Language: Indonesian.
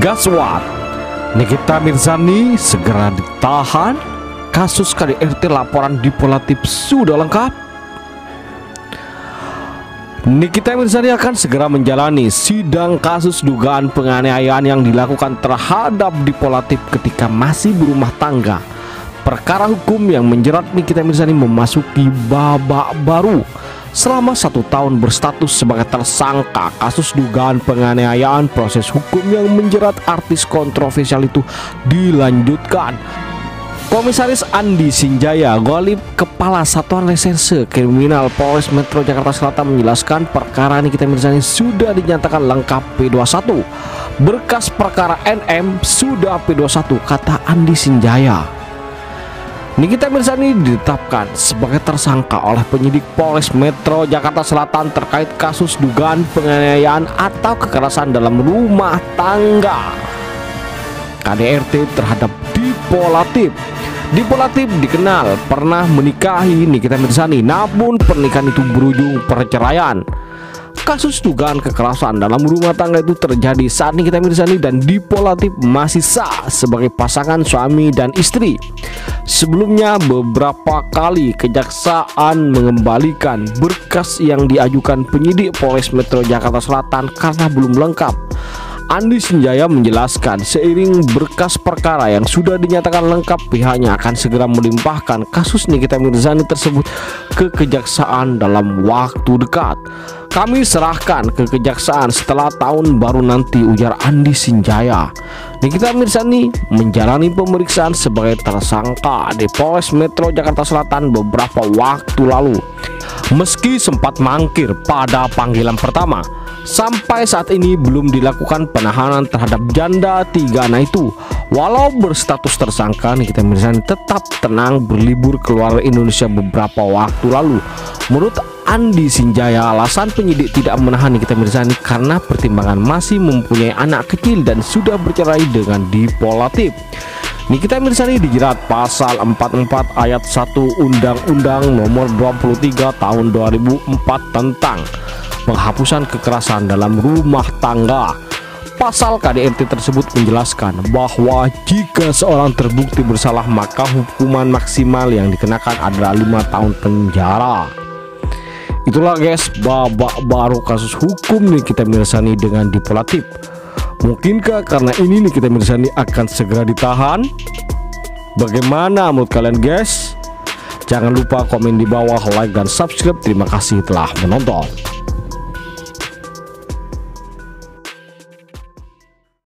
Guess what? Nikita Mirzani segera ditahan. Kasus KDRT laporan diplomatik sudah lengkap. Nikita Mirzani akan segera menjalani sidang kasus dugaan penganiayaan yang dilakukan terhadap diplomatik ketika masih berumah tangga. Perkara hukum yang menjerat Nikita Mirzani memasuki babak baru. Selama 1 tahun berstatus sebagai tersangka kasus dugaan penganiayaan, proses hukum yang menjerat artis kontroversial itu dilanjutkan. Komisaris Andi Sinjaya Golib, Kepala Satuan Reserse Kriminal Polres Metro Jakarta Selatan, menjelaskan perkara Nikita Mirzani sudah dinyatakan lengkap P21. Berkas perkara NM sudah P21, kata Andi Sinjaya. Nikita Mirzani ditetapkan sebagai tersangka oleh penyidik Polres Metro Jakarta Selatan terkait kasus dugaan penganiayaan atau kekerasan dalam rumah tangga KDRT terhadap Dipo Latif. Dipo Latif dikenal pernah menikahi Nikita Mirzani, namun pernikahan itu berujung perceraian. Kasus dugaan kekerasan dalam rumah tangga itu terjadi saat Nikita Mirzani dan Dipo Latif masih sah sebagai pasangan suami dan istri. Sebelumnya beberapa kali kejaksaan mengembalikan berkas yang diajukan penyidik Polres Metro Jakarta Selatan karena belum lengkap. Andi Sinjaya menjelaskan seiring berkas perkara yang sudah dinyatakan lengkap, pihaknya akan segera melimpahkan kasus Nikita Mirzani tersebut ke kejaksaan dalam waktu dekat. Kami serahkan ke kejaksaan setelah tahun baru nanti, ujar Andi Sinjaya. Nikita Mirzani menjalani pemeriksaan sebagai tersangka di Polres Metro Jakarta Selatan beberapa waktu lalu. Meski sempat mangkir pada panggilan pertama, sampai saat ini belum dilakukan penahanan terhadap janda 3 anak itu. Walau berstatus tersangka, Nikita Mirzani tetap tenang berlibur keluar Indonesia beberapa waktu lalu. Menurut Andi Sinjaya, alasan penyidik tidak menahan Nikita Mirzani karena pertimbangan masih mempunyai anak kecil dan sudah bercerai dengan Dipo Latif. Nikita Mirzani dijerat pasal 44 ayat 1 Undang-Undang Nomor 23 Tahun 2004 tentang penghapusan kekerasan dalam rumah tangga. Pasal KDRT tersebut menjelaskan bahwa jika seorang terbukti bersalah, maka hukuman maksimal yang dikenakan adalah 5 tahun penjara. Itulah guys, babak baru kasus hukum Nikita Mirzani dengan Dipo Latif. Mungkinkah karena ini Nikita Mirzani akan segera ditahan? Bagaimana menurut kalian guys? Jangan lupa komen di bawah, like dan subscribe. Terima kasih telah menonton.